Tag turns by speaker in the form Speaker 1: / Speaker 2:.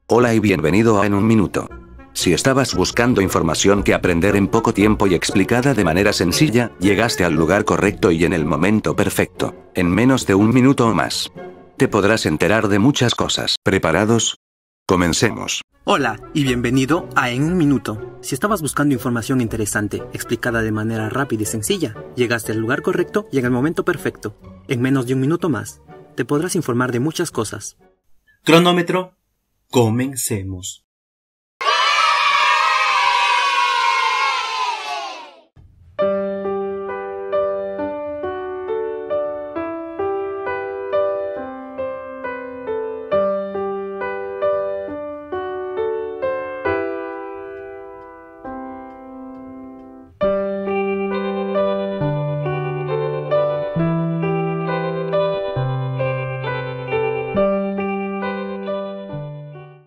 Speaker 1: Hola y bienvenido a En un Minuto. Si estabas buscando información que aprender en poco tiempo y explicada de manera sencilla, llegaste al lugar correcto y en el momento perfecto. En menos de un minuto o más, te podrás enterar de muchas cosas. ¿Preparados? Comencemos.
Speaker 2: Hola y bienvenido a En un Minuto. Si estabas buscando información interesante, explicada de manera rápida y sencilla, llegaste al lugar correcto y en el momento perfecto. En menos de un minuto más, te podrás informar de muchas cosas.
Speaker 3: Cronómetro, comencemos.